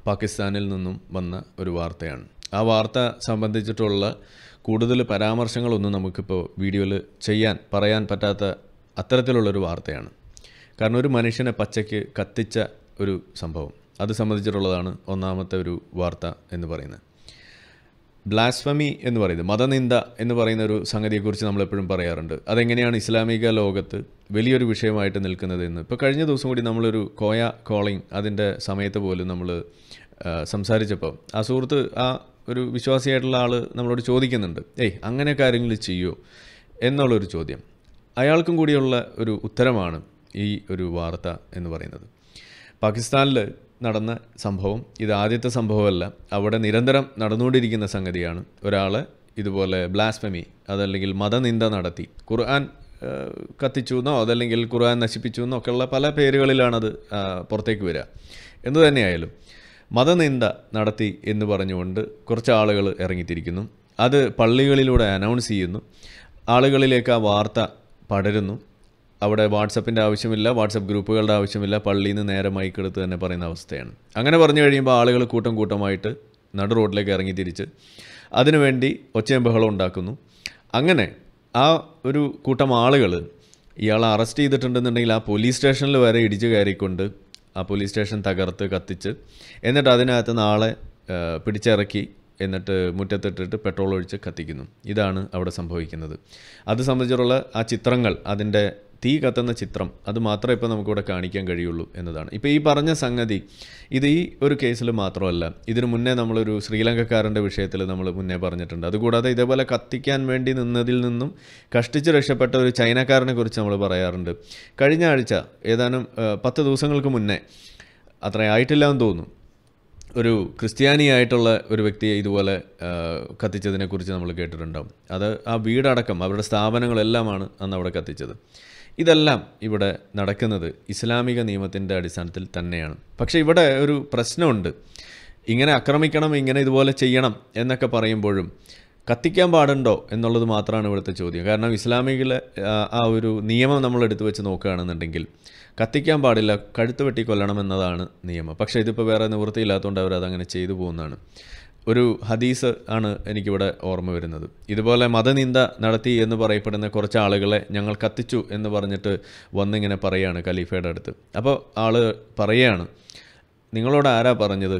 പാകിസ്ഥാനിൽ നിന്നും വന്ന ഒരു വാർത്തയാണ്. ആ വാർത്ത സംബന്ധിച്ചിട്ടുള്ള കൂടുതൽ പരാമർശങ്ങളൊന്നും നമുക്കിപ്പോൾ വീഡിയോയിൽ പറയാൻ പറ്റാത്ത അത്തരത്തിലുള്ളൊരു വാർത്തയാണ്. കാരണം ഒരു മനുഷ്യനെ പച്ചയ്ക്ക് കത്തിച്ച ഒരു സംഭവം, അത് സംബന്ധിച്ചിട്ടുള്ളതാണ് ഒന്നാമത്തെ ഒരു വാർത്ത എന്ന് പറയുന്നത്. ബ്ലാസ്ഫമി എന്ന് പറയുന്നത്, മതനിന്ദ എന്ന് പറയുന്ന ഒരു സംഗതിയെക്കുറിച്ച് നമ്മളെപ്പോഴും പറയാറുണ്ട്. അതെങ്ങനെയാണ് ഇസ്ലാമിക ലോകത്ത് വലിയൊരു വിഷയമായിട്ട് നിൽക്കുന്നത് എന്ന്. ഇപ്പോൾ കഴിഞ്ഞ ദിവസം കൂടി നമ്മളൊരു കോയ കോളിംഗ് അതിൻ്റെ സമയത്ത് പോലും നമ്മൾ സംസാരിച്ചപ്പോൾ ആ സുഹൃത്ത്, ആ ഒരു വിശ്വാസിയായിട്ടുള്ള ആൾ നമ്മളോട് ചോദിക്കുന്നുണ്ട്, അങ്ങനെ കാര്യങ്ങൾ ചെയ്യുമോ എന്നുള്ളൊരു ചോദ്യം. അയാൾക്കും കൂടിയുള്ള ഒരു ഉത്തരമാണ് ഈ ഒരു വാർത്ത എന്ന് പറയുന്നത്. പാകിസ്ഥാനിൽ നടന്ന സംഭവം ഇത് ആദ്യത്തെ സംഭവമല്ല, അവിടെ നിരന്തരം നടന്നുകൊണ്ടിരിക്കുന്ന സംഗതിയാണ്. ഒരാളെ ഇതുപോലെ ബ്ലാസ്ഫമി, അതല്ലെങ്കിൽ മതനിന്ദ നടത്തി, ഖുർആൻ കത്തിച്ചു എന്നോ അതല്ലെങ്കിൽ ഖുർആൻ നശിപ്പിച്ചു എന്നൊക്കെയുള്ള പല പേരുകളിലാണത് പുറത്തേക്ക് വരിക. എന്തു തന്നെയായാലും മതനിന്ദ നടത്തി എന്ന് പറഞ്ഞുകൊണ്ട് കുറച്ച് ആളുകൾ ഇറങ്ങിത്തിരിക്കുന്നു. അത് പള്ളികളിലൂടെ അനൗൺസ് ചെയ്യുന്നു, ആളുകളിലേക്ക് ആ വാർത്ത പടരുന്നു. അവിടെ വാട്സപ്പിൻ്റെ ആവശ്യമില്ല, വാട്സപ്പ് ഗ്രൂപ്പുകളുടെ ആവശ്യമില്ല, പള്ളിയിൽ നിന്ന് നേരെ മൈക്കെടുത്ത് തന്നെ പറയുന്ന അവസ്ഥയാണ്. അങ്ങനെ പറഞ്ഞു കഴിയുമ്പോൾ ആളുകൾ കൂട്ടം കൂട്ടമായിട്ട് നടു റോഡിലേക്ക് ഇറങ്ങിത്തിരിച്ച് അതിനുവേണ്ടി ഒച്ചയും ബഹളം ഉണ്ടാക്കുന്നു. അങ്ങനെ ആ ഒരു കൂട്ടം ആളുകൾ ഇയാളെ അറസ്റ്റ് ചെയ്തിട്ടുണ്ടെന്നുണ്ടെങ്കിൽ ആ പോലീസ് സ്റ്റേഷനിൽ വരെ ഇടിച്ചു കയറിക്കൊണ്ട് ആ പോലീസ് സ്റ്റേഷൻ തകർത്ത് കത്തിച്ച്, എന്നിട്ട് അതിനകത്ത് നാളെ പിടിച്ചിറക്കി, എന്നിട്ട് മുറ്റത്തിട്ടിട്ട് പെട്രോൾ ഒഴിച്ച് കത്തിക്കുന്നു. ഇതാണ് അവിടെ സംഭവിക്കുന്നത്. അത് സംബന്ധിച്ചുള്ള ആ ചിത്രങ്ങൾ, അതിൻ്റെ തീ കത്തുന്ന ചിത്രം, അത് മാത്രമേ ഇപ്പോൾ നമുക്കിവിടെ കാണിക്കാൻ കഴിയുള്ളൂ എന്നതാണ്. ഇപ്പോൾ ഈ പറഞ്ഞ സംഗതി ഇത് ഈ ഒരു കേസിൽ മാത്രമല്ല, ഇതിനു മുന്നേ നമ്മളൊരു ശ്രീലങ്കക്കാരൻ്റെ വിഷയത്തിൽ നമ്മൾ മുന്നേ പറഞ്ഞിട്ടുണ്ട്. അതുകൂടാതെ ഇതേപോലെ കത്തിക്കാൻ വേണ്ടി നിന്നതിൽ നിന്നും കഷ്ടിച്ച് രക്ഷപ്പെട്ട ഒരു ചൈനക്കാരനെ കുറിച്ച് നമ്മൾ പറയാറുണ്ട്. കഴിഞ്ഞ ആഴ്ച ഏതാനും 10 ദിവസങ്ങൾക്ക് മുന്നേ, അത്രയായിട്ടില്ല എന്ന് തോന്നുന്നു, ഒരു ക്രിസ്ത്യാനിയായിട്ടുള്ള ഒരു വ്യക്തിയെ ഇതുപോലെ കത്തിച്ചതിനെക്കുറിച്ച് നമ്മൾ കേട്ടിട്ടുണ്ടാകും. അത് ആ വീടടക്കം അവരുടെ സ്ഥാപനങ്ങളെല്ലാമാണ് അന്ന് അവിടെ കത്തിച്ചത്. ഇതെല്ലാം ഇവിടെ നടക്കുന്നത് ഇസ്ലാമിക നിയമത്തിൻ്റെ അടിസ്ഥാനത്തിൽ തന്നെയാണ്. പക്ഷേ ഇവിടെ ഒരു പ്രശ്നമുണ്ട്. ഇങ്ങനെ ആക്രമിക്കണം, ഇങ്ങനെ ഇതുപോലെ ചെയ്യണം എന്നൊക്കെ പറയുമ്പോഴും കത്തിക്കാൻ പാടുണ്ടോ എന്നുള്ളത് മാത്രമാണ് ഇവിടുത്തെ ചോദ്യം. കാരണം ഇസ്ലാമികിലെ ആ ഒരു നിയമം നമ്മൾ എടുത്തു വെച്ച് നോക്കുകയാണെന്നുണ്ടെങ്കിൽ കത്തിക്കാൻ പാടില്ല, കഴുത്ത് വെട്ടി കൊല്ലണം എന്നതാണ് നിയമം. പക്ഷേ ഇതിപ്പോൾ വേറെ നിവൃത്തിയില്ലാത്തതുകൊണ്ട് അവരതങ്ങനെ ചെയ്തു പോകുന്നതാണ്. ഒരു ഹദീസ് ആണ് എനിക്കിവിടെ ഓർമ്മ വരുന്നത്. ഇതുപോലെ മതനിന്ദ നടത്തി എന്ന് പറയപ്പെടുന്ന കുറച്ച് ആളുകളെ ഞങ്ങൾ കത്തിച്ചു എന്ന് പറഞ്ഞിട്ട് വന്നിങ്ങനെ പറയുകയാണ് ഖലീഫയുടെ അടുത്ത്. അപ്പോൾ ആൾ പറയുകയാണ്, നിങ്ങളോട് ആരാ പറഞ്ഞത്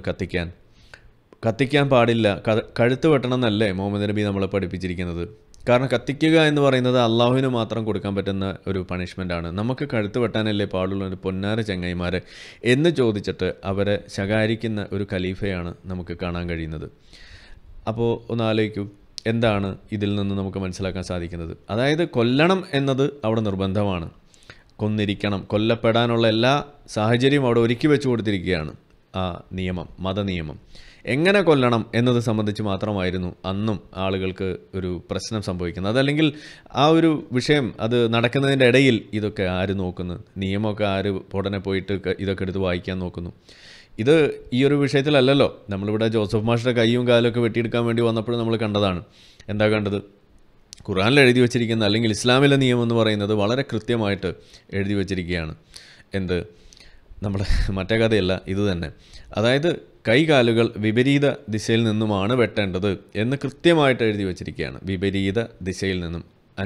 കത്തിക്കാൻ പാടില്ല, കഴുത്ത് വെട്ടണം എന്നല്ലേ മുഹമ്മദ് നബി നമ്മളെ പഠിപ്പിച്ചിരിക്കുന്നത്? കാരണം കത്തിക്കുക എന്ന് പറയുന്നത് അള്ളാഹുവിന് മാത്രം കൊടുക്കാൻ പറ്റുന്ന ഒരു പണിഷ്മെൻ്റാണ്. നമുക്ക് കഴുത്ത് വെട്ടാനല്ലേ പാടുള്ള ഒരു പൊന്നാര ചങ്ങായിമാരെ എന്ന് ചോദിച്ചിട്ട് അവരെ ശകാരിക്കുന്ന ഒരു ഖലീഫയാണ് നമുക്ക് കാണാൻ കഴിയുന്നത്. അപ്പോൾ ഒന്ന് ആലോചിക്കൂ, എന്താണ് ഇതിൽ നിന്ന് നമുക്ക് മനസ്സിലാക്കാൻ സാധിക്കുന്നത്? അതായത് കൊല്ലണം എന്നത് അവിടെ നിർബന്ധമാണ്, കൊന്നിരിക്കണം, കൊല്ലപ്പെടാനുള്ള എല്ലാ സാഹചര്യവും അവിടെ ഒരുക്കി വെച്ച് കൊടുത്തിരിക്കുകയാണ് ആ നിയമം, മതനിയമം. എങ്ങനെ കൊല്ലണം എന്നത് സംബന്ധിച്ച് മാത്രമായിരുന്നു അന്നും ആളുകൾക്ക് ഒരു പ്രശ്നം സംഭവിക്കുന്നത്. അതല്ലെങ്കിൽ ആ ഒരു വിഷയം അത് നടക്കുന്നതിൻ്റെ ഇടയിൽ ഇതൊക്കെ ആര് നോക്കുന്നു, നിയമമൊക്കെ ആര് ഉടനെ പോയിട്ട് ഇതൊക്കെ എടുത്ത് വായിക്കാൻ നോക്കുന്നു? ഇത് ഈ ഒരു വിഷയത്തിലല്ലല്ലോ. നമ്മളിവിടെ ജോസഫ് മാഷിൻ്റെ കൈയും കാലും ഒക്കെ വെട്ടിയെടുക്കാൻ വേണ്ടി വന്നപ്പോഴും നമ്മൾ കണ്ടതാണ്. എന്താ കണ്ടത്? ഖുർആനിൽ എഴുതി വച്ചിരിക്കുന്ന, അല്ലെങ്കിൽ ഇസ്ലാമിലെ നിയമം എന്ന് പറയുന്നത് വളരെ കൃത്യമായിട്ട് എഴുതി വച്ചിരിക്കുകയാണ്. എന്ത്, നമ്മുടെ മറ്റേ കഥയല്ല, ഇത് തന്നെ. അതായത് കൈകാലുകൾ വിപരീത ദിശയിൽ നിന്നുമാണ് വെട്ടേണ്ടത് എന്ന് കൃത്യമായിട്ട് എഴുതി വച്ചിരിക്കുകയാണ്. വിപരീത ദിശയിൽ നിന്നും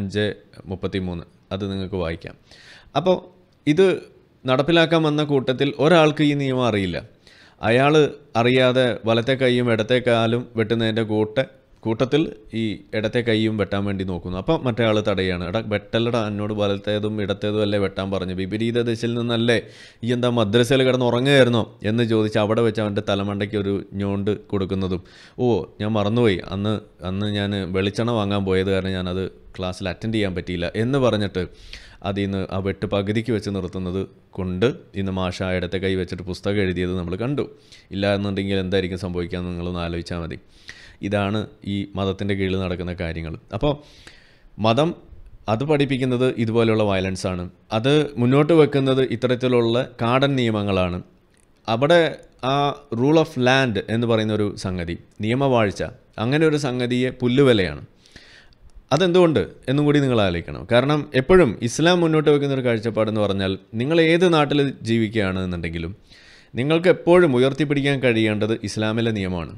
5:33 അത് നിങ്ങൾക്ക് വായിക്കാം. അപ്പോൾ ഇത് നടപ്പിലാക്കാൻ വന്ന കൂട്ടത്തിൽ ഒരാൾക്ക് ഈ നിയമം അറിയില്ല. അയാൾ അറിയാതെ വലത്തെ കൈയും ഇടത്തെ കാലും വെട്ടുന്നതിൻ്റെ കൂട്ടത്തിൽ ഈ ഇടത്തെ കൈയും വെട്ടാൻ വേണ്ടി നോക്കുന്നു. അപ്പോൾ മറ്റേ ആൾ തടയാണ്, വെട്ടല്ലടാ, എന്നോട് വലത്തേതും ഇടത്തേതും അല്ലേ വെട്ടാൻ പറഞ്ഞു, വിപരീത ദിശയിൽ നിന്നല്ലേ, ഈ എന്താ മദ്രസയിൽ കിടന്ന് ഉറങ്ങുകയായിരുന്നോ എന്ന് ചോദിച്ച് അവിടെ വെച്ച് അവൻ്റെ തലമണ്ടയ്ക്ക് ഒരു ഞോണ്ട് കൊടുക്കുന്നതും, ഞാൻ മറന്നുപോയി, അന്ന് ഞാൻ വെളിച്ചെണ്ണ വാങ്ങാൻ പോയത് കാരണം ഞാനത് ക്ലാസ്സിൽ അറ്റൻഡ് ചെയ്യാൻ പറ്റിയില്ല എന്ന് പറഞ്ഞിട്ട് അതിൽ നിന്ന് ആ വെട്ട് പകുതിക്ക് വെച്ച് നിർത്തുന്നത് കൊണ്ട് ഇന്ന് മാഷ ഇടത്തെ കൈ വെച്ചിട്ട് പുസ്തകം എഴുതിയത് നമ്മൾ കണ്ടു. ഇല്ല എന്നുണ്ടെങ്കിൽ എന്തായിരിക്കും സംഭവിക്കാമെന്ന് നിങ്ങളൊന്ന് ആലോചിച്ചാൽ മതി. ഇതാണ് ഈ മതത്തിൻ്റെ കീഴിൽ നടക്കുന്ന കാര്യങ്ങൾ. അപ്പോൾ മതം അത് പഠിപ്പിക്കുന്നത് ഇതുപോലെയുള്ള വയലൻസാണ്. അത് മുന്നോട്ട് വെക്കുന്നത് ഇത്തരത്തിലുള്ള കാടൻ നിയമങ്ങളാണ്. അവിടെ ആ റൂൾ ഓഫ് ലാൻഡ് എന്ന് പറയുന്ന ഒരു സംഗതി, നിയമവാഴ്ച, അങ്ങനെ ഒരു സംഗതിയെ പുല്ലുവിലയാണ്. അതെന്തുകൊണ്ട് എന്നും കൂടി നിങ്ങൾ ആലോചിക്കണം. കാരണം എപ്പോഴും ഇസ്ലാം മുന്നോട്ട് വയ്ക്കുന്ന ഒരു കാഴ്ചപ്പാടെന്ന് പറഞ്ഞാൽ, നിങ്ങൾ ഏത് നാട്ടിൽ ജീവിക്കുകയാണ് എന്നുണ്ടെങ്കിലും നിങ്ങൾക്ക് എപ്പോഴും ഉയർത്തിപ്പിടിക്കാൻ കഴിയേണ്ടത് ഇസ്ലാമിലെ നിയമമാണ്.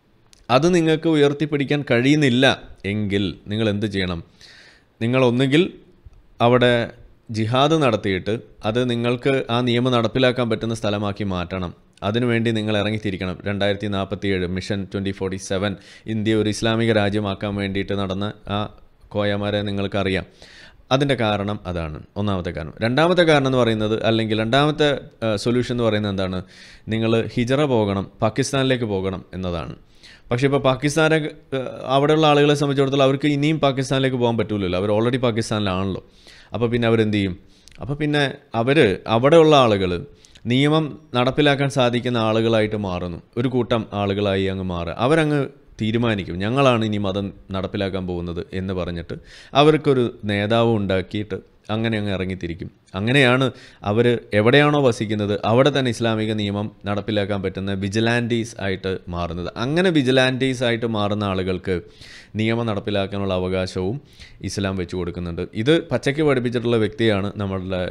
അത് നിങ്ങൾക്ക് ഉയർത്തിപ്പിടിക്കാൻ കഴിയുന്നില്ല എങ്കിൽ നിങ്ങൾ എന്ത് ചെയ്യണം? നിങ്ങളൊന്നുകിൽ അവിടെ ജിഹാദ് നടത്തിയിട്ട് അത് നിങ്ങൾക്ക് ആ നിയമം നടപ്പിലാക്കാൻ പറ്റുന്ന സ്ഥലമാക്കി മാറ്റണം. അതിനുവേണ്ടി നിങ്ങൾ ഇറങ്ങിത്തിരിക്കണം. 2047 മിഷൻ 2047 ഇന്ത്യ ഒരു ഇസ്ലാമിക രാജ്യമാക്കാൻ വേണ്ടിയിട്ട് നടന്ന ആ കോയമാരെ നിങ്ങൾക്കറിയാം. അതിൻ്റെ കാരണം അതാണ് ഒന്നാമത്തെ കാരണം. രണ്ടാമത്തെ കാരണം എന്ന് പറയുന്നത്, അല്ലെങ്കിൽ രണ്ടാമത്തെ സൊല്യൂഷൻ എന്ന് പറയുന്നത് എന്താണ്? നിങ്ങൾ ഹിജറ പോകണം, പാകിസ്ഥാനിലേക്ക് പോകണം എന്നതാണ്. പക്ഷേ ഇപ്പോൾ പാകിസ്ഥാനെ അവിടെയുള്ള ആളുകളെ സംബന്ധിച്ചിടത്തോളം അവർക്ക് ഇനിയും പാകിസ്ഥാനിലേക്ക് പോകാൻ പറ്റില്ലല്ലോ. അവർ ഓൾറെഡി പാകിസ്ഥാനിലാണല്ലോ. അപ്പോൾ പിന്നെ അവരെന്ത് ചെയ്യും? അപ്പോൾ പിന്നെ അവിടെയുള്ള ആളുകൾ നിയമം നടപ്പിലാക്കാൻ സാധിക്കുന്ന ആളുകളായിട്ട് മാറുന്നു. ഒരു കൂട്ടം ആളുകളായി അങ്ങ് മാറുക. അവരങ്ങ് തീരുമാനിക്കും, ഞങ്ങളാണ് ഇനി മതം നടപ്പിലാക്കാൻ പോകുന്നത് എന്ന് പറഞ്ഞിട്ട് അവർക്കൊരു നേതാവ് ഉണ്ടാക്കിയിട്ട് അങ്ങനെ അങ്ങ് ഇറങ്ങിത്തിരിക്കും. അങ്ങനെയാണ് അവർ എവിടെയാണോ വസിക്കുന്നത് അവിടെ തന്നെ ഇസ്ലാമിക നിയമം നടപ്പിലാക്കാൻ പറ്റുന്ന വിജിലാൻറ്റീസ് ആയിട്ട് മാറുന്നത്. അങ്ങനെ വിജിലാൻറ്റീസ് ആയിട്ട് മാറുന്ന ആളുകൾക്ക് നിയമം നടപ്പിലാക്കാനുള്ള അവകാശവും ഇസ്ലാം വെച്ചു കൊടുക്കുന്നുണ്ട്. ഇത് പച്ചയ്ക്ക് പഠിപ്പിച്ചിട്ടുള്ള വ്യക്തിയാണ് നമ്മളുടെ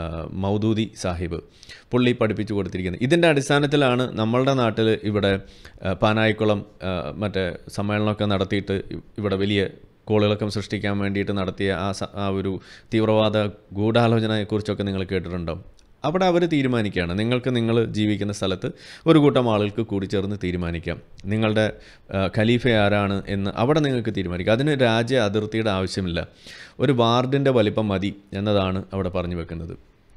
മൗദൂദി സാഹിബ്. പുള്ളി പഠിപ്പിച്ചു കൊടുത്തിരിക്കുന്നത്. ഇതിൻ്റെ അടിസ്ഥാനത്തിലാണ് നമ്മളുടെ നാട്ടിൽ ഇവിടെ പാനായിക്കുളം മറ്റേ സമ്മേളനമൊക്കെ നടത്തിയിട്ട് ഇവിടെ വലിയ കോളിളക്കം സൃഷ്ടിക്കാൻ വേണ്ടിയിട്ട് നടത്തിയ ആ ഒരു തീവ്രവാദ ഗൂഢാലോചനയെക്കുറിച്ചൊക്കെ നിങ്ങൾ കേട്ടിട്ടുണ്ടാവും. അവിടെ അവർ തീരുമാനിക്കുകയാണ്, നിങ്ങൾ ജീവിക്കുന്ന സ്ഥലത്ത് ഒരു കൂട്ടം ആളുകൾക്ക് കൂടിച്ചേർന്ന് തീരുമാനിക്കാം നിങ്ങളുടെ ഖലീഫ ആരാണ് എന്ന് അവിടെ നിങ്ങൾക്ക് തീരുമാനിക്കാം. അതിന് രാജ്യ അതിർത്തിയുടെ ആവശ്യമില്ല, ഒരു വാർഡിൻ്റെ വലിപ്പം മതി എന്നതാണ് അവിടെ പറഞ്ഞു വെക്കുന്നത്.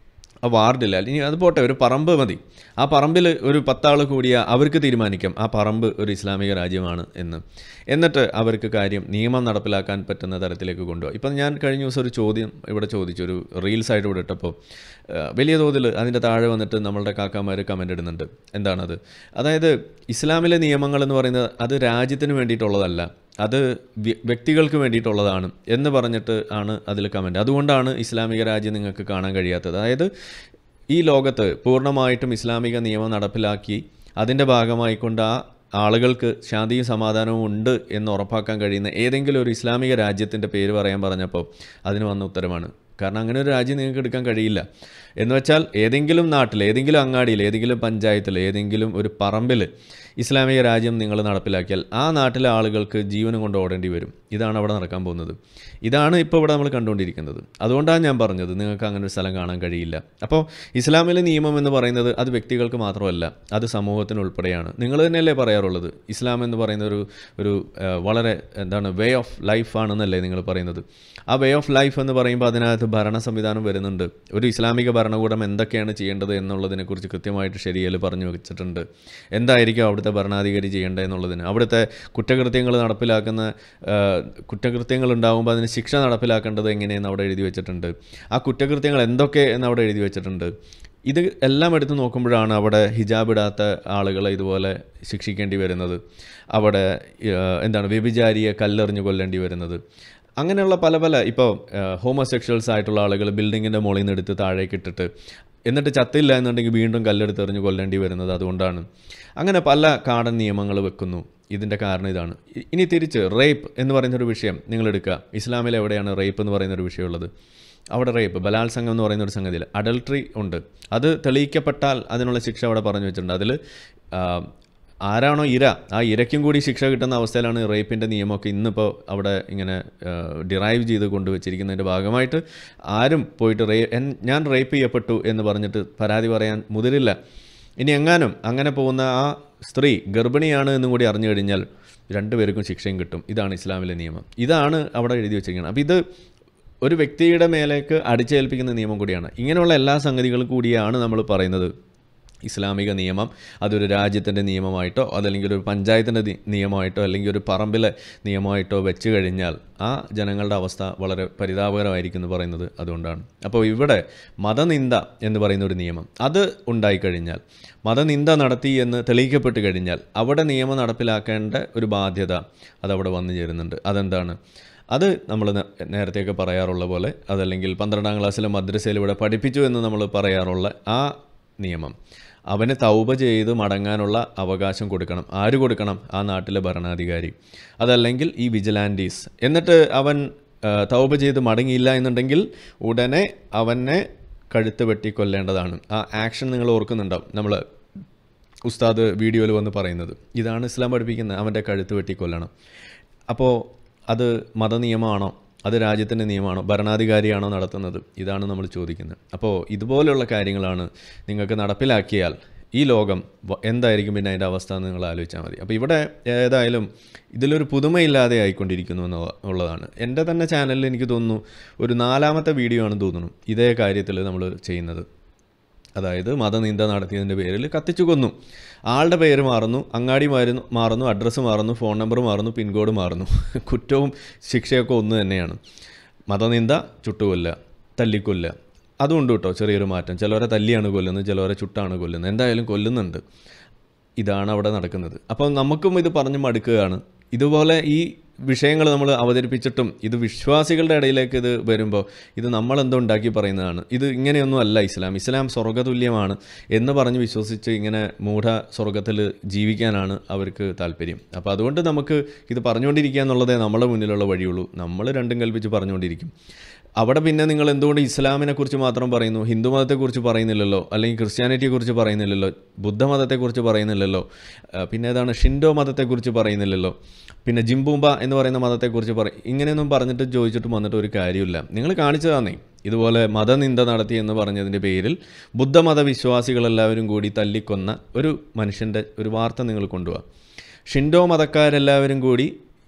ആ വാർഡില്ല, ഇനി അത് പോട്ടെ, ഒരു പറമ്പ് മതി. ആ പറമ്പിൽ ഒരു 10 ആൾ കൂടിയാൽ അവർക്ക് തീരുമാനിക്കാം ആ പറമ്പ് ഒരു ഇസ്ലാമിക രാജ്യമാണ് എന്ന്. എന്നിട്ട് അവർക്ക് കാര്യം നിയമം നടപ്പിലാക്കാൻ പറ്റുന്ന തരത്തിലേക്ക് കൊണ്ടുപോകും. ഇപ്പം ഞാൻ കഴിഞ്ഞ ദിവസം ഒരു ചോദ്യം ഇവിടെ ചോദിച്ചു, ഒരു റീൽസായിട്ട് ഇവിടെ ഇട്ടപ്പോൾ വലിയ തോതിൽ അതിൻ്റെ താഴെ വന്നിട്ട് നമ്മളുടെ കാക്കാമാർ കമൻ്റ് ഇടുന്നുണ്ട്. എന്താണത്? അതായത് ഇസ്ലാമിലെ നിയമങ്ങൾ എന്ന് പറയുന്നത് അത് രാജ്യത്തിന് വേണ്ടിയിട്ടുള്ളതല്ല, അത് വ്യക്തികൾക്ക് വേണ്ടിയിട്ടുള്ളതാണ് എന്ന് പറഞ്ഞിട്ട് ആണ് അതിൽ കമൻറ്റ്. അതുകൊണ്ടാണ് ഇസ്ലാമിക രാജ്യം നിങ്ങൾക്ക് കാണാൻ കഴിയാത്തത്. അതായത് ഈ ലോകത്ത് പൂർണ്ണമായിട്ടും ഇസ്ലാമിക നിയമം നടപ്പിലാക്കി അതിൻ്റെ ഭാഗമായിക്കൊണ്ട് ആ ആളുകൾക്ക് ശാന്തിയും സമാധാനവും ഉണ്ട് എന്ന് ഉറപ്പാക്കാൻ കഴിയുന്ന ഏതെങ്കിലും ഒരു ഇസ്ലാമിക രാജ്യത്തിൻ്റെ പേര് പറയാൻ പറഞ്ഞപ്പോൾ അതിന് വന്ന ഉത്തരമാണ്. കാരണം അങ്ങനെ ഒരു രാജ്യം നിങ്ങൾക്ക് എടുക്കാൻ കഴിയില്ല. എന്ന് വെച്ചാൽ ഏതെങ്കിലും നാട്ടിൽ, ഏതെങ്കിലും അങ്ങാടിയിൽ, ഏതെങ്കിലും പഞ്ചായത്തിൽ, ഏതെങ്കിലും ഒരു പറമ്പിൽ ഇസ്ലാമിക രാജ്യം നിങ്ങൾ നടപ്പിലാക്കിയാൽ ആ നാട്ടിലെ ആളുകൾക്ക് ജീവനും കൊണ്ട് ഓടേണ്ടി വരും. ഇതാണ് അവിടെ നടക്കാൻ പോകുന്നത്. ഇതാണ് ഇപ്പോൾ ഇവിടെ നമ്മൾ കണ്ടുകൊണ്ടിരിക്കുന്നത്. അതുകൊണ്ടാണ് ഞാൻ പറഞ്ഞത് നിങ്ങൾക്ക് അങ്ങനെ ഒരു സ്ഥലം കാണാൻ കഴിയില്ല. അപ്പോൾ ഇസ്ലാമിലെ നിയമം എന്ന് പറയുന്നത് അത് വ്യക്തികൾക്ക് മാത്രമല്ല, അത് സമൂഹത്തിന് ഉൾപ്പെടെയാണ്. നിങ്ങൾ തന്നെയല്ലേ പറയാറുള്ളത് ഇസ്ലാം എന്ന് പറയുന്ന ഒരു വളരെ വേ ഓഫ് ലൈഫ് ആണെന്നല്ലേ നിങ്ങൾ പറയുന്നത്. ആ വേ ഓഫ് ലൈഫ് എന്ന് പറയുമ്പോൾ അതിനകത്ത് ഭരണ സംവിധാനം വരുന്നുണ്ട്. ഒരു ഇസ്ലാമിക ഭരണകൂടം എന്തൊക്കെയാണ് ചെയ്യേണ്ടത് എന്നുള്ളതിനെക്കുറിച്ച് കൃത്യമായിട്ട് ശരിയൽ പറഞ്ഞു വെച്ചിട്ടുണ്ട്. എന്തായിരിക്കും അവിടുത്തെ ഭരണാധികാരി ചെയ്യേണ്ടത് എന്നുള്ളതിന്, അവിടുത്തെ കുറ്റകൃത്യങ്ങൾ നടപ്പിലാക്കുന്ന കുറ്റകൃത്യങ്ങൾ ഉണ്ടാകുമ്പോൾ അതിന് ശിക്ഷ നടപ്പിലാക്കേണ്ടത് എങ്ങനെയെന്ന് അവിടെ എഴുതി വെച്ചിട്ടുണ്ട്. ആ കുറ്റകൃത്യങ്ങൾ എന്തൊക്കെ എന്ന് അവിടെ എഴുതി വെച്ചിട്ടുണ്ട്. ഇത് എല്ലാം എടുത്ത് നോക്കുമ്പോഴാണ് അവിടെ ഹിജാബ് ഇടാത്ത ആളുകളെ ഇതുപോലെ ശിക്ഷിക്കേണ്ടി വരുന്നത്, അവിടെ വ്യഭിചാരിയെ കല്ലെറിഞ്ഞ് കൊല്ലേണ്ടി വരുന്നത്. അങ്ങനെയുള്ള പല ഇപ്പോൾ ഹോമോസെക്ഷൽസ് ആയിട്ടുള്ള ആളുകൾ ബിൽഡിങ്ങിൻ്റെ മുകളിൽ നിന്ന് എടുത്ത് താഴേക്ക് ഇട്ടിട്ട് എന്നിട്ട് ചത്തില്ല എന്നുണ്ടെങ്കിൽ വീണ്ടും കല്ലെടുത്തെറിഞ്ഞ് കൊല്ലേണ്ടി വരുന്നത് അതുകൊണ്ടാണ്. അങ്ങനെ പല കാടൻ നിയമങ്ങൾ വെക്കുന്നു. ഇതിൻ്റെ കാരണം ഇതാണ്. ഇനി തിരിച്ച് റേപ്പ് എന്ന് പറയുന്നൊരു വിഷയം നിങ്ങളെടുക്കുക. ഇസ്ലാമിൽ എവിടെയാണ് റേപ്പ് എന്ന് പറയുന്നൊരു വിഷയമുള്ളത്? അവിടെ റേപ്പ്, ബലാത്സംഗം എന്ന് പറയുന്നൊരു സംഗതിയിൽ അഡൾട്ടറി ഉണ്ട്. അത് തെളിയിക്കപ്പെട്ടാൽ അതിനുള്ള ശിക്ഷ അവിടെ പറഞ്ഞു വെച്ചിട്ടുണ്ട്. അതിൽ ആരാണോ ഇര, ആ ഇരയ്ക്കും കൂടി ശിക്ഷ കിട്ടുന്ന അവസ്ഥയിലാണ് റേപ്പിൻ്റെ നിയമമൊക്കെ ഇന്നിപ്പോൾ അവിടെ ഇങ്ങനെ ഡിറൈവ് ചെയ്ത് കൊണ്ടുവച്ചിരിക്കുന്നതിൻ്റെ ഭാഗമായിട്ട് ആരും പോയിട്ട് ഞാൻ റേപ്പ് ചെയ്യപ്പെട്ടു എന്ന് പറഞ്ഞിട്ട് പരാതി പറയാൻ മുതിരില്ല. ഇനി എങ്ങാനും അങ്ങനെ പോകുന്ന ആ സ്ത്രീ ഗർഭിണിയാണ് എന്നും കൂടി അറിഞ്ഞു കഴിഞ്ഞാൽ 2 പേർക്കും ശിക്ഷയും കിട്ടും. ഇതാണ് ഇസ്ലാമിലെ നിയമം. ഇതാണ് അവിടെ എഴുതി വെച്ചിരിക്കുന്നത്. അപ്പോൾ ഇത് ഒരു വ്യക്തിയുടെ മേലേക്ക് അടിച്ചേൽപ്പിക്കുന്ന നിയമം കൂടിയാണ്. ഇങ്ങനെയുള്ള എല്ലാ സംഗതികളും കൂടിയാണ് നമ്മൾ പറയുന്നത് ഇസ്ലാമിക നിയമം അതൊരു രാജ്യത്തിൻ്റെ നിയമമായിട്ടോ അതല്ലെങ്കിൽ ഒരു പഞ്ചായത്തിൻ്റെ നിയമമായിട്ടോ അല്ലെങ്കിൽ ഒരു പറമ്പിലെ നിയമമായിട്ടോ വെച്ച് കഴിഞ്ഞാൽ ആ ജനങ്ങളുടെ അവസ്ഥ വളരെ പരിതാപകരമായിരിക്കും എന്ന് പറയുന്നത് അതുകൊണ്ടാണ്. അപ്പോൾ ഇവിടെ മതനിന്ദ എന്ന് പറയുന്ന ഒരു നിയമം അത് ഉണ്ടായിക്കഴിഞ്ഞാൽ, മതനിന്ദ നടത്തി എന്ന് തെളിയിക്കപ്പെട്ട് കഴിഞ്ഞാൽ അവിടെ നിയമം നടപ്പിലാക്കേണ്ട ഒരു ബാധ്യത അതവിടെ വന്നു ചേരുന്നുണ്ട്. അതെന്താണ്? അത് നമ്മൾ നേരത്തെയൊക്കെ പറയാറുള്ള പോലെ, അതല്ലെങ്കിൽ 12ാം ക്ലാസ്സിലെ മദ്രസയിൽ ഇവിടെ പഠിപ്പിച്ചു എന്ന് നമ്മൾ പറയാറുള്ള ആ നിയമം, അവന് തൗബ ചെയ്ത് മടങ്ങാനുള്ള അവകാശം കൊടുക്കണം. ആര് കൊടുക്കണം? ആ നാട്ടിലെ ഭരണാധികാരി, അതല്ലെങ്കിൽ ഈ വിജിലാൻറ്റീസ്. എന്നിട്ട് അവൻ തൗബ ചെയ്ത് മടങ്ങിയില്ല എന്നുണ്ടെങ്കിൽ ഉടനെ അവനെ കഴുത്ത് വെട്ടിക്കൊല്ലേണ്ടതാണ്. ആ ആക്ഷൻ നിങ്ങൾ ഓർക്കുന്നുണ്ടാവും. നമ്മൾ ഉസ്താദ് വീഡിയോയിൽ വന്ന് പറയുന്നത്. ഇതാണ് ഇസ്ലാം പഠിപ്പിക്കുന്നത്, അവൻ്റെ കഴുത്ത് വെട്ടിക്കൊല്ലണം. അപ്പോൾ അത് മതനിയമമാണോ, അത് രാജ്യത്തിൻ്റെ നിയമമാണോ, ഭരണാധികാരിയാണോ നടത്തുന്നത്? ഇതാണ് നമ്മൾ ചോദിക്കുന്നത്. അപ്പോൾ ഇതുപോലെയുള്ള കാര്യങ്ങളാണ് നിങ്ങൾക്ക് നടപ്പിലാക്കിയാൽ ഈ ലോകം എന്തായിരിക്കും പിന്നെ അതിൻ്റെ അവസ്ഥ എന്ന് നിങ്ങൾ ആലോചിച്ചാൽ മതി. അപ്പോൾ ഇവിടെ ഏതായാലും ഇതിലൊരു പുതുമയില്ലാതെ ആയിക്കൊണ്ടിരിക്കുന്നു എന്നുള്ളതാണ്. എൻ്റെ തന്നെ ചാനലിൽ എനിക്ക് തോന്നുന്നു ഒരു 4ാമത്തെ വീഡിയോ ആണെന്ന് തോന്നുന്നു ഇതേ കാര്യത്തിൽ നമ്മൾ ചെയ്യുന്നത്. അതായത് മതനിന്ദ നടത്തിയതിൻ്റെ പേരിൽ കത്തിച്ചു കൊന്നു. ആളുടെ പേര് മാറുന്നു, അങ്ങാടി മാറുന്നു, അഡ്രസ്സ് മാറുന്നു, ഫോൺ നമ്പർ മാറുന്നു, പിൻകോഡ് മാറുന്നു. കുറ്റവും ശിക്ഷയൊക്കെ ഒന്ന് തന്നെയാണ്. മതനിന്ദ, ചുട്ടുകൊല്ലുക, തല്ലിക്കൊല്ലുക, അതുകൊണ്ട് കേട്ടോ ചെറിയൊരു മാറ്റം. ചിലവരെ തല്ലിയാണ് കൊല്ലുന്നത്, ചിലവരെ ചുട്ടാണ് കൊല്ലുന്നത്, എന്തായാലും കൊല്ലുന്നുണ്ട്. ഇതാണ് അവിടെ നടക്കുന്നത്. അപ്പോൾ നമുക്കും ഇത് പറഞ്ഞ് മടുക്കുകയാണ്. ഇതുപോലെ ഈ വിഷയങ്ങൾ നമ്മൾ അവതരിപ്പിച്ചിട്ടും ഇത് വിശ്വാസികളുടെ ഇടയിലേക്ക് ഇത് വരുമ്പോൾ ഇത് നമ്മളെന്തോ ഉണ്ടാക്കി പറയുന്നതാണ്. ഇത് ഇങ്ങനെയൊന്നും അല്ല ഇസ്ലാം സ്വർഗ്ഗതുല്യമാണ് എന്ന് പറഞ്ഞ് വിശ്വസിച്ച് ഇങ്ങനെ മൂഢ സ്വർഗ്ഗത്തിൽ ജീവിക്കാനാണ് അവർക്ക് താല്പര്യം. അപ്പോൾ അതുകൊണ്ട് നമുക്ക് ഇത് പറഞ്ഞുകൊണ്ടിരിക്കുക എന്നുള്ളതേ നമ്മുടെ മുന്നിലുള്ള വഴിയുള്ളൂ. നമ്മൾ രണ്ടും കൽപ്പിച്ച് പറഞ്ഞുകൊണ്ടിരിക്കും. അവിടെ പിന്നെ നിങ്ങൾ എന്തുകൊണ്ട് ഇസ്ലാമിനെക്കുറിച്ച് മാത്രം പറയുന്നു, ഹിന്ദു മതത്തെക്കുറിച്ച് പറയുന്നില്ലല്ലോ, അല്ലെങ്കിൽ ക്രിസ്ത്യാനിറ്റിയെക്കുറിച്ച് പറയുന്നില്ലല്ലോ, ബുദ്ധമതത്തെക്കുറിച്ച് പറയുന്നില്ലല്ലോ, പിന്നെ ഏതാണ് ഷിൻഡോ മതത്തെക്കുറിച്ച് പറയുന്നില്ലല്ലോ, പിന്നെ ജിംബൂമ്പ എന്ന് പറയുന്ന മതത്തെക്കുറിച്ച് ഇങ്ങനെയൊന്നും പറഞ്ഞിട്ട് ചോദിച്ചിട്ടും വന്നിട്ട് ഒരു കാര്യമില്ല. നിങ്ങൾ കാണിച്ചു തന്നേ ഇതുപോലെ മതനിന്ദ നടത്തി എന്ന് പറഞ്ഞതിൻ്റെ പേരിൽ ബുദ്ധമത വിശ്വാസികളെല്ലാവരും കൂടി തല്ലിക്കൊന്ന ഒരു മനുഷ്യൻ്റെ ഒരു വാർത്ത നിങ്ങൾ കൊണ്ടുപോവുക. ഷിൻഡോ മതക്കാരെല്ലാവരും കൂടി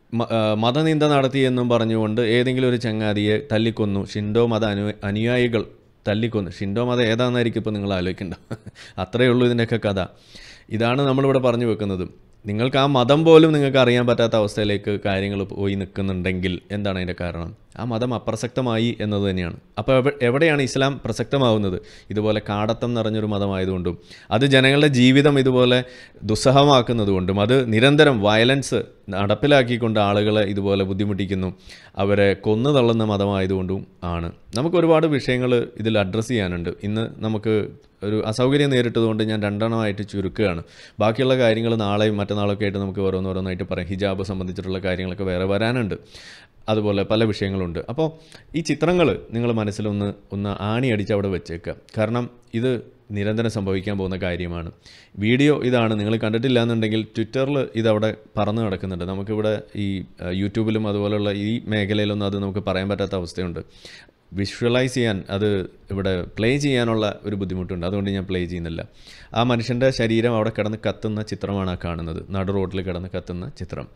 മതനിന്ദ നടത്തിയെന്നും പറഞ്ഞുകൊണ്ട് ഏതെങ്കിലും ഒരു ചങ്ങാതിയെ തല്ലിക്കൊന്നു. ഷിൻഡോ മത അനുയായികൾ തല്ലിക്കൊന്നു. ഷിൻഡോ മതം ഏതാണെന്നായിരിക്കും ഇപ്പോൾ നിങ്ങൾ ആലോചിക്കേണ്ട. അത്രയേ ഉള്ളൂ ഇതിൻ്റെയൊക്കെ കഥ. ഇതാണ് നമ്മളിവിടെ പറഞ്ഞു വെക്കുന്നത്. നിങ്ങൾക്ക് ആ മതം പോലും നിങ്ങൾക്ക് അറിയാൻ പറ്റാത്ത അവസ്ഥയിലേക്ക് കാര്യങ്ങൾ പോയി നിൽക്കുന്നുണ്ടെങ്കിൽ എന്താണ് അതിൻ്റെ കാരണം? ആ മതം അപ്രസക്തമായി എന്നത് തന്നെയാണ്. അപ്പോൾ എവിടെയാണ് ഇസ്ലാം പ്രസക്തമാവുന്നത്? ഇതുപോലെ കാടത്തം നിറഞ്ഞൊരു മതമായതുകൊണ്ടും അത് ജനങ്ങളുടെ ജീവിതം ഇതുപോലെ ദുസ്സഹമാക്കുന്നതുകൊണ്ടും അത് നിരന്തരം വയലൻസ് നടപ്പിലാക്കിക്കൊണ്ട് ആളുകളെ ഇതുപോലെ ബുദ്ധിമുട്ടിക്കുന്നു, അവരെ കൊന്നു തള്ളുന്ന മതമായതുകൊണ്ടും ആണ്. നമുക്ക് ഒരുപാട് വിഷയങ്ങൾ ഇതിൽ അഡ്രസ്സ് ചെയ്യാനുണ്ട്. ഇന്ന് നമുക്ക് ഒരു അസൗകര്യം നേരിട്ടതുകൊണ്ട് ഞാൻ 2 ചുരുക്കുകയാണ്. ബാക്കിയുള്ള കാര്യങ്ങൾ നാളെയും മറ്റന്നാളൊക്കെ ആയിട്ട് നമുക്ക് ഓരോന്നോരോന്നായിട്ട് പറയാം. ഹിജാബ് സംബന്ധിച്ചിട്ടുള്ള കാര്യങ്ങളൊക്കെ വേറെ വരാനുണ്ട്. അതുപോലെ പല വിഷയങ്ങളുണ്ട്. അപ്പോൾ ഈ ചിത്രങ്ങൾ നിങ്ങൾ മനസ്സിലൊന്ന് ആണി അടിച്ച് അവിടെ വെച്ചേക്കുക. കാരണം ഇത് നിരന്തരം സംഭവിക്കാൻ പോകുന്ന കാര്യമാണ്. വീഡിയോ ഇതാണ്. നിങ്ങൾ കണ്ടിട്ടില്ല എന്നുണ്ടെങ്കിൽ ട്വിറ്ററിൽ ഇതവിടെ പറന്ന് കിടക്കുന്നുണ്ട്. നമുക്കിവിടെ ഈ യൂട്യൂബിലും അതുപോലെയുള്ള ഈ മേഖലയിലൊന്നും അത് നമുക്ക് പറയാൻ പറ്റാത്ത അവസ്ഥയുണ്ട്. വിഷ്വലൈസ് ചെയ്യാൻ, അത് ഇവിടെ പ്ലേ ചെയ്യാനുള്ള ഒരു ബുദ്ധിമുട്ടുണ്ട്. അതുകൊണ്ട് ഞാൻ പ്ലേ ചെയ്യുന്നില്ല. ആ മനുഷ്യൻ്റെ ശരീരം അവിടെ കിടന്ന് കത്തുന്ന ചിത്രമാണ് ആ കാണുന്നത്. നടു റോഡിൽ കിടന്ന് കത്തുന്ന ചിത്രം.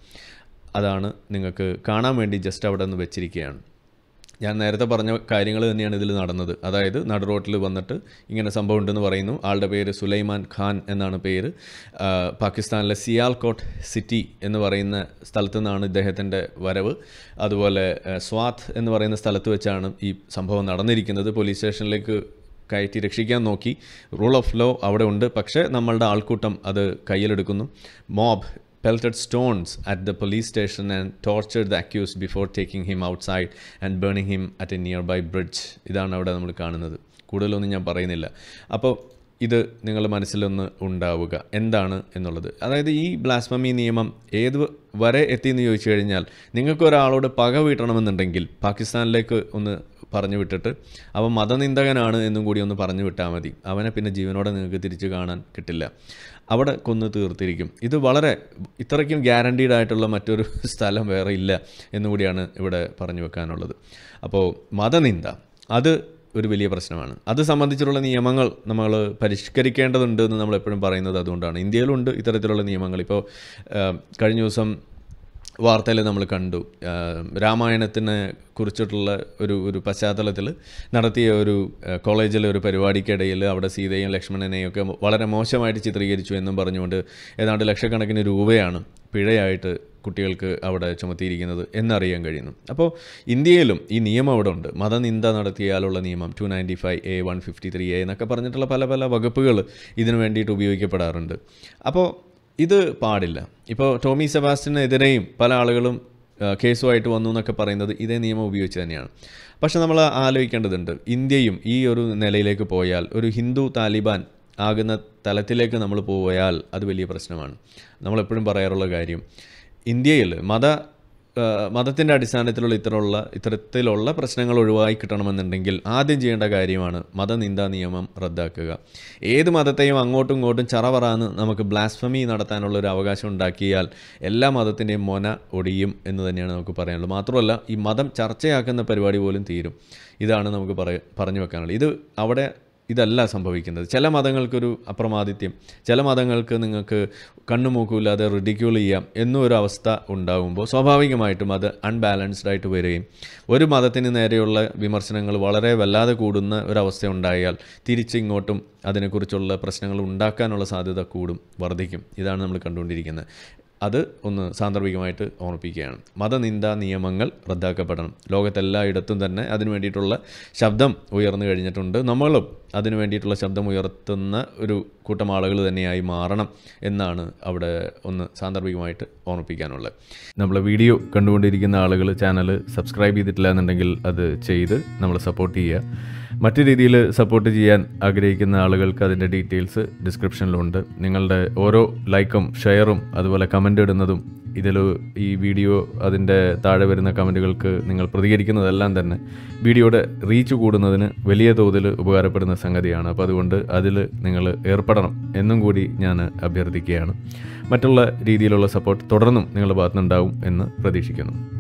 അതാണ് നിങ്ങൾക്ക് കാണാൻ വേണ്ടി ജസ്റ്റ് അവിടെ നിന്ന് വെച്ചിരിക്കുകയാണ്. ഞാൻ നേരത്തെ പറഞ്ഞ കാര്യങ്ങൾ തന്നെയാണ് ഇതിൽ നടന്നത്. അതായത് നടു റോട്ടിൽ വന്നിട്ട് ഇങ്ങനെ സംഭവം ഉണ്ടെന്ന് പറയുന്നു. ആളുടെ പേര് സുലൈമാൻ ഖാൻ എന്നാണ് പേര്. പാകിസ്ഥാനിലെ സിയാൽകോട്ട് സിറ്റി എന്ന് പറയുന്ന സ്ഥലത്തു നിന്നാണ് ഇദ്ദേഹത്തിൻ്റെ വരവ്. അതുപോലെ സ്വാത്ത് എന്ന് പറയുന്ന സ്ഥലത്ത് വെച്ചാണ് ഈ സംഭവം നടന്നിരിക്കുന്നത്. പോലീസ് സ്റ്റേഷനിലേക്ക് കയറ്റി രക്ഷിക്കാൻ നോക്കി. റൂൾ ഓഫ് ലോ അവിടെ ഉണ്ട്. പക്ഷേ നമ്മളുടെ ആൾക്കൂട്ടം അത് കയ്യിലെടുക്കുന്നു. Mob pelted stones at the police station and tortured the accused before taking him outside and burning him at a nearby bridge. ഇതാണ് അവിടെ നമ്മൾ കാണുന്നത്. കൂടുതലൊന്നും ഞാൻ പറയുന്നില്ല. അപ്പോൾ ഇത് നിങ്ങളുടെ മനസ്സിലൊന്ന് ഉണ്ടാവുക എന്താണ് എന്നുള്ളത്. അതായത് ഈ ബ്ലാസ്ഫമി നിയമം ഏത് വരെ എത്തിയെന്ന് ചോദിച്ചു കഴിഞ്ഞാൽ, നിങ്ങൾക്കൊരാളോട് പക വീട്ടണമെന്നുണ്ടെങ്കിൽ പാകിസ്ഥാനിലേക്ക് ഒന്ന് പറഞ്ഞു വിട്ടിട്ട് അവൻ മതനിന്ദകനാണ് എന്നും കൂടി ഒന്ന് പറഞ്ഞു വിട്ടാൽ മതി. അവനെ പിന്നെ ജീവനോടെ നിങ്ങൾക്ക് തിരിച്ചു കാണാൻ കിട്ടില്ല. അവിടെ കൊന്ന് തീർത്തിരിക്കും. ഇത് വളരെ ഇത്രയ്ക്കും ഗ്യാരണ്ടീഡ് ആയിട്ടുള്ള മറ്റൊരു സ്ഥലം വേറെ ഇല്ല എന്നുകൂടിയാണ് ഇവിടെ പറഞ്ഞു വെക്കാനുള്ളത്. അപ്പോൾ മതനിന്ദ അത് ഒരു വലിയ പ്രശ്നമാണ്. അത് സംബന്ധിച്ചുള്ള നിയമങ്ങൾ നമ്മൾ പരിഷ്കരിക്കേണ്ടതുണ്ട് എന്ന് നമ്മളെപ്പോഴും പറയുന്നത് അതുകൊണ്ടാണ്. ഇന്ത്യയിലുണ്ട് ഇത്തരത്തിലുള്ള നിയമങ്ങൾ. ഇപ്പോൾ കഴിഞ്ഞ ദിവസം വാർത്തയിൽ നമ്മൾ കണ്ടു, രാമായണത്തിനെ കുറിച്ചിട്ടുള്ള ഒരു പശ്ചാത്തലത്തിൽ നടത്തിയ ഒരു കോളേജിലെ ഒരു പരിപാടിക്കിടയിൽ അവിടെ സീതയും ലക്ഷ്മണനെയും ഒക്കെ വളരെ മോശമായിട്ട് ചിത്രീകരിച്ചു എന്നും പറഞ്ഞുകൊണ്ട് ഏതാണ്ട് ലക്ഷക്കണക്കിന് രൂപയാണ് പിഴയായിട്ട് കുട്ടികൾക്ക് അവിടെ ചുമത്തിയിരിക്കുന്നത് എന്നറിയാൻ കഴിയുന്നു. അപ്പോൾ ഇന്ത്യയിലും ഈ നിയമം അവിടെ ഉണ്ട്. മതനിന്ദ നടത്തിയാലുള്ള നിയമം 295A 153A എന്നൊക്കെ പറഞ്ഞിട്ടുള്ള പല പല വകുപ്പുകൾ ഇതിനു വേണ്ടിയിട്ട് ഉപയോഗിക്കപ്പെടാറുണ്ട്. അപ്പോൾ ഇത് പാടില്ല. ഇപ്പോൾ ടോമി സെബാസ്റ്റ്യനെതിരെയും പല ആളുകളും കേസുമായിട്ട് വന്നു എന്നൊക്കെ പറയുന്നത് ഇതേ നിയമം ഉപയോഗിച്ച് തന്നെയാണ്. പക്ഷെ നമ്മൾ ആലോചിക്കേണ്ടതുണ്ട്, ഇന്ത്യയും ഈ ഒരു നിലയിലേക്ക് പോയാൽ, ഒരു ഹിന്ദു താലിബാൻ ആകുന്ന തലത്തിലേക്ക് നമ്മൾ പോയാൽ അത് വലിയ പ്രശ്നമാണ്. നമ്മളെപ്പോഴും പറയാറുള്ള കാര്യം, ഇന്ത്യയിൽ മതത്തിൻ്റെ അടിസ്ഥാനത്തിലുള്ള ഇത്തരത്തിലുള്ള പ്രശ്നങ്ങൾ ഒഴിവായി കിട്ടണമെന്നുണ്ടെങ്കിൽ ആദ്യം ചെയ്യേണ്ട കാര്യമാണ് മതനിന്ദാ നിയമം റദ്ദാക്കുക. ഏത് മതത്തെയും അങ്ങോട്ടും ഇങ്ങോട്ടും ചറവറാന്ന് നമുക്ക് ബ്ലാസ്ഫമി നടത്താനുള്ള ഒരു അവകാശം ഉണ്ടാക്കിയാൽ എല്ലാ മതത്തിൻ്റെയും മൊന ഒടിയും എന്ന് തന്നെയാണ് നമുക്ക് പറയാനുള്ളത്. മാത്രമല്ല ഈ മതം ചർച്ചയാക്കുന്ന പരിപാടി പോലും തീരും. ഇതാണ് നമുക്ക് പറഞ്ഞു വെക്കാനുള്ളത്. ഇതല്ല സംഭവിക്കുന്നത്. ചില മതങ്ങൾക്കൊരു അപ്രമാദിത്യം, ചില മതങ്ങൾക്ക് നിങ്ങൾക്ക് കണ്ണുമൂക്കില്ലാതെ റിഡിക്യൂൾ ചെയ്യാം എന്നൊരു അവസ്ഥ ഉണ്ടാകുമ്പോൾ സ്വാഭാവികമായിട്ടും അത് അൺബാലൻസ്ഡ് ആയിട്ട് വരികയും ഒരു മതത്തിന് നേരെയുള്ള വിമർശനങ്ങൾ വളരെ വല്ലാതെ കൂടുന്ന ഒരവസ്ഥ ഉണ്ടായാൽ തിരിച്ചിങ്ങോട്ടും അതിനെക്കുറിച്ചുള്ള പ്രശ്നങ്ങൾ ഉണ്ടാക്കാനുള്ള സാധ്യത വർദ്ധിക്കും. ഇതാണ് നമ്മൾ കണ്ടുകൊണ്ടിരിക്കുന്നത്. അത് ഒന്ന് സാന്ദർഭികമായിട്ട് ഓർമ്മിപ്പിക്കുകയാണ്. മതനിന്ദാ നിയമങ്ങൾ റദ്ദാക്കപ്പെടണം. ലോകത്തെല്ലായിടത്തും തന്നെ അതിനു വേണ്ടിയിട്ടുള്ള ശബ്ദം ഉയർന്നു കഴിഞ്ഞിട്ടുണ്ട്. നമ്മളും അതിനു വേണ്ടിയിട്ടുള്ള ശബ്ദം ഉയർത്തുന്ന ഒരു കൂട്ടം ആളുകൾ തന്നെയായി മാറണം എന്നാണ് അവിടെ ഒന്ന് സാന്ദർഭികമായിട്ട് ഓർമ്മിപ്പിക്കാനുള്ളത്. നമ്മളെ വീഡിയോ കണ്ടുകൊണ്ടിരിക്കുന്ന ആളുകൾ ചാനൽ സബ്സ്ക്രൈബ് ചെയ്തിട്ടില്ല എന്നുണ്ടെങ്കിൽ അത് ചെയ്ത് നമ്മളെ സപ്പോർട്ട് ചെയ്യുക. മറ്റു രീതിയിൽ സപ്പോർട്ട് ചെയ്യാൻ ആഗ്രഹിക്കുന്ന ആളുകൾക്ക് അതിൻ്റെ ഡീറ്റെയിൽസ് ഡിസ്ക്രിപ്ഷനിലുണ്ട്. നിങ്ങളുടെ ഓരോ ലൈക്കും ഷെയറും അതുപോലെ കമൻ്റ് ഇടുന്നതും ഈ വീഡിയോ അതിൻ്റെ താഴെ വരുന്ന കമൻറ്റുകൾക്ക് നിങ്ങൾ പ്രതികരിക്കുന്നതെല്ലാം തന്നെ വീഡിയോയുടെ റീച്ച് കൂടുന്നതിന് വലിയ തോതിൽ ഉപകാരപ്പെടുന്ന സംഗതിയാണ്. അപ്പോൾ അതുകൊണ്ട് അതിൽ നിങ്ങൾ ഏർപ്പെടണം എന്നും കൂടി ഞാൻ അഭ്യർത്ഥിക്കുകയാണ്. മറ്റുള്ള രീതിയിലുള്ള സപ്പോർട്ട് തുടർന്നും നിങ്ങളുടെ ഭാഗത്തുനിന്നുണ്ടാവും എന്ന് പ്രതീക്ഷിക്കുന്നു.